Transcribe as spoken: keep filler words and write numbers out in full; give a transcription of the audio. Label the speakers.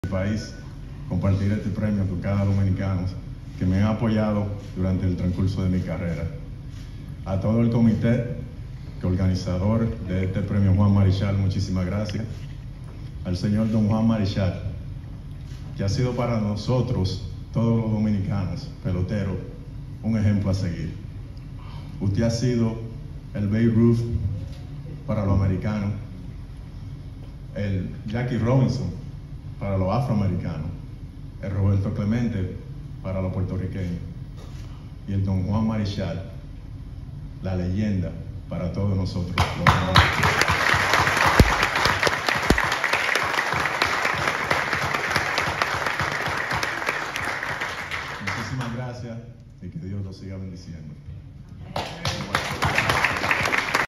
Speaker 1: país, compartir este premio con cada dominicano que me han apoyado durante el transcurso de mi carrera. A todo el comité organizador de este premio Juan Marichal, muchísimas gracias. Al señor don Juan Marichal, que ha sido para nosotros, todos los dominicanos, peloteros, un ejemplo a seguir. Usted ha sido el Babe Ruth para los americanos, el Jackie Robinson para los afroamericanos, el Roberto Clemente para los puertorriqueños y el don Juan Marichal, la leyenda para todos nosotros los